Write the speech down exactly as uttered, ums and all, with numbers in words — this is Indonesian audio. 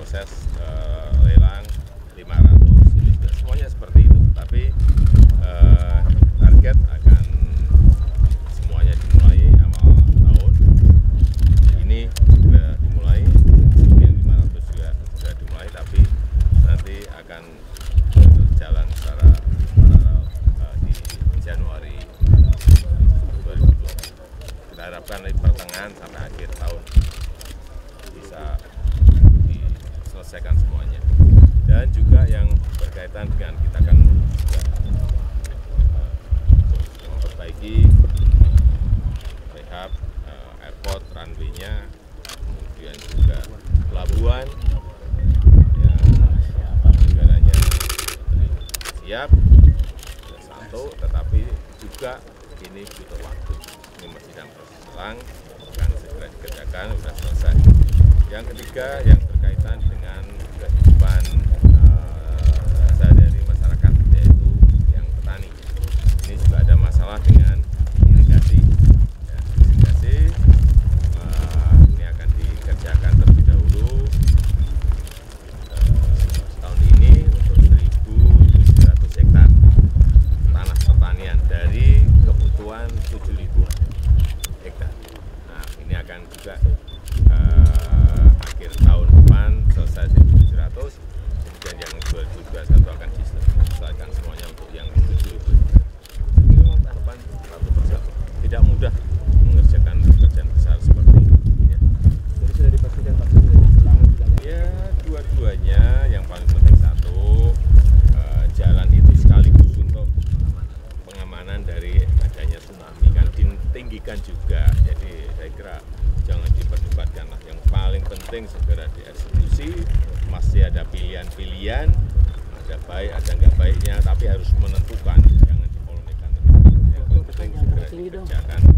proses uh, lelang lima ratus, ini juga semuanya seperti itu. Tapi uh, target akan semuanya dimulai awal tahun ini sudah dimulai, yang lima ratus juga sudah dimulai, tapi nanti akan berjalan secara paralel uh, di Januari dua ribu dua puluh. Kita harapkan di pertengahan sampai akhir tahun bisa diselesaikan semuanya. Dan juga yang berkaitan dengan kita akan juga uh, memperbaiki rehab uh, airport, runway-nya, kemudian juga pelabuhan yang negaranya siap, sudah satu, tetapi juga ini butuh waktu. Ini masih dalam proses selang, akan segera dikerjakan, sudah selesai. Yang ketiga yang berkaitan dengan kehidupan uh, sehari-hari masyarakat, yaitu yang petani. Ini juga ada masalah dengan irigasi. Ya, irigasi uh, ini akan dikerjakan terlebih dahulu uh, tahun ini untuk seribu tujuh ratus hektar tanah pertanian dari kebutuhan tujuh ribu hektar. Nah, ini akan juga uh, akhir tahun depan selesai seribu tujuh ratus, kemudian yang dua ribu dua puluh satu akan diselesaikan semuanya untuk yang tujuh ribu. Ini memang tahapan satu persatu. Tidak mudah mengerjakan pekerjaan besar seperti ini. Ya. Jadi sudah dipastikan Pak Presiden selang juga. Ya, dua-duanya yang paling penting satu, uh, jalan itu sekaligus untuk pengamanan dari adanya tsunami, kan ditinggikan juga. Jadi saya kira jangan diperdebatkan lah. Yang paling penting segera dieksekusi. Masih ada pilihan-pilihan, ada baik, ada nggak baiknya, tapi harus menentukan, jangan dipolemikkan. Yang paling penting segera dikerjakan.